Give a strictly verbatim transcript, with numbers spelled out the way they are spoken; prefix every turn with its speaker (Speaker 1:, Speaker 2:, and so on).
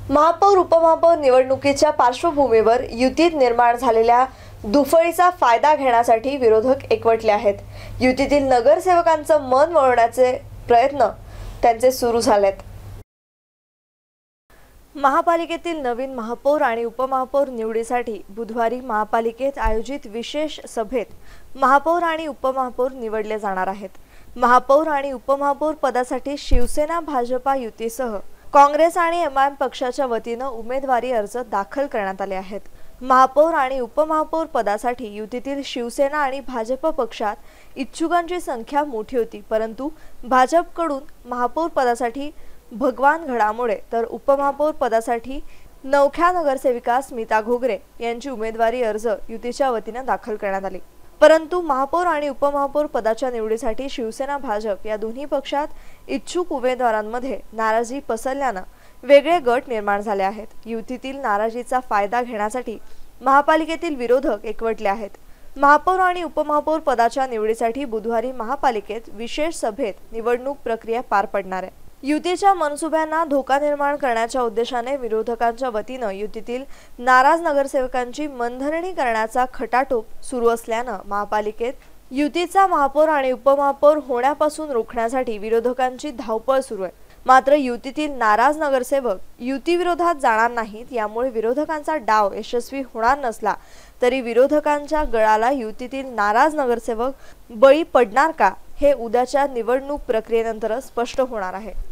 Speaker 1: महापौर उपमहापौर निवडणुकीच्या पार्श्वभूमीवर युतीत निर्माण झालेल्या दुफळीचा फायदा घेण्यासाठी विरोधक एकवटले आहेत। युतीतील नगरसेवकांचं मन वळवण्याचे प्रयत्न त्यांचे सुरू झालेत। महापालिकेतील नवीन महापौर आणि उपमहापौर निवडीसाठी बुधवारी महापालिकेत आयोजित विशेष सभेत महापौर आणि उपमहापौर निवडले जाणार आहेत। महापौर आणि उपमहापौर पदासाठी शिवसेना भाजपा युतीसह काँग्रेस आणि एम आय एम पक्षाच्या वतीने उमेदवारी अर्ज दाखल करण्यात आले आहेत। महापौर आणि उपमहापौर पदासाठी युतीतील शिवसेना आणि भाजप पक्षात इच्छुकांची संख्या मोठी होती, परंतु भाजपकडून महापौर पदासाठी भगवान घडामोडे तर उपमहापौर पदासाठी नवख्या नगरसेविका स्मिता घोगरे यांची उमेदवारी अर्ज युतीच्या वतीने दाखल करण्यात आली। परंतु महापौर आणि उपमहापौर पदाच्या निवडीसाठी शिवसेना भाजप या दोन्ही पक्षात इच्छुक उमेदवारांमध्ये नाराजी पसरल्याने वेगळे गट निर्माण झाले आहेत। युतीतील नाराजीचा फायदा घेण्यासाठी महापालिकेतील विरोधक एकवटले आहेत। महापौर आणि उपमहापौर पदाच्या निवडीसाठी बुधवारी महापालिकेत विशेष सभेत निवडणूक प्रक्रिया पार पडणार आहे। युतीच्या मनसुब्यांना धोका निर्माण करण्याच्या उद्देशाने विरोधकांच्या वतीने युतीतील नाराज नगरसेवकांची मनधरणी करण्याचा खटाटोप सुरू असल्याने महापालिकेत युतीचा महापौर आणि उपमहापौर होण्यापासून रोखण्यासाठी विरोधकांची धावपळ सुरू आहे। मात्र युतीतील नाराज नगरसेवक युती विरोधात जाणार नाहीत, यामुळे विरोधकांचा डाव यशस्वी होणार नसला तरी विरोधकांच्या गळाला युतीतील नाराज नगरसेवक बळी पडणार का, हे उद्याच्या निवडणूक प्रक्रियेनंतर स्पष्ट होणार आहे।